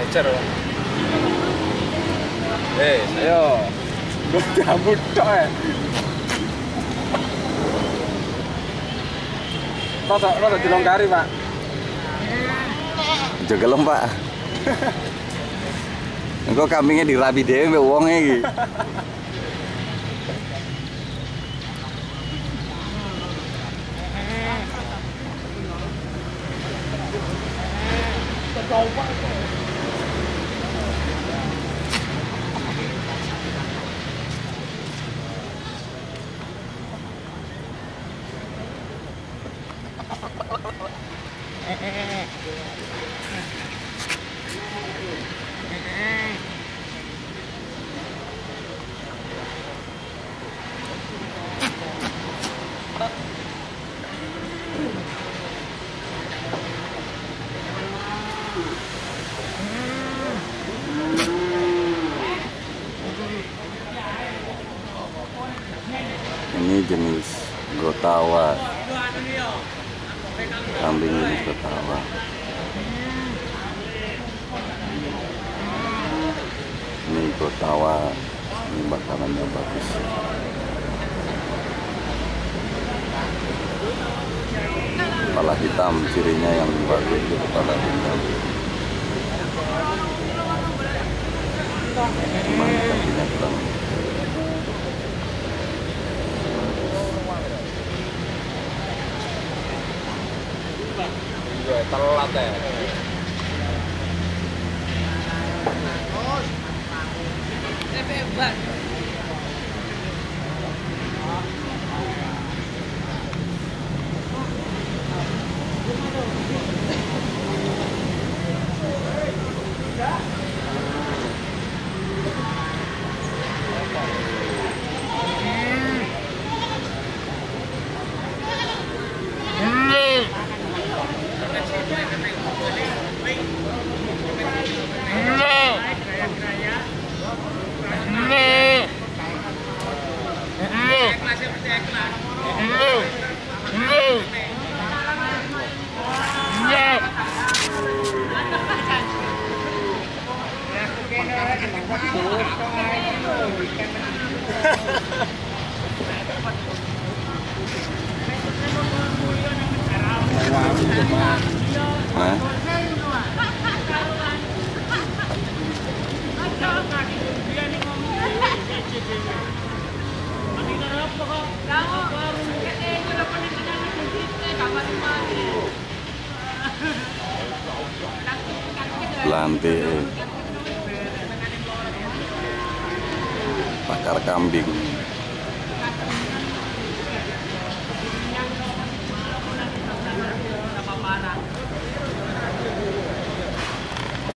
Ngejar. Ayo. Gue jambut tok ya. Rada dilongkari, Pak. Jogelem, Pak. Engko kambingnya dirabi dhewe mbek wonge iki. Ini jenis gotawa, kambing jenis gotawa. Ini gotawa, ini makanannya bagus. Kepala hitam, cirinya yang bagus itu kepala hitam. Cuma kakinya kurang. Telat ya. Lantai pakar kambing.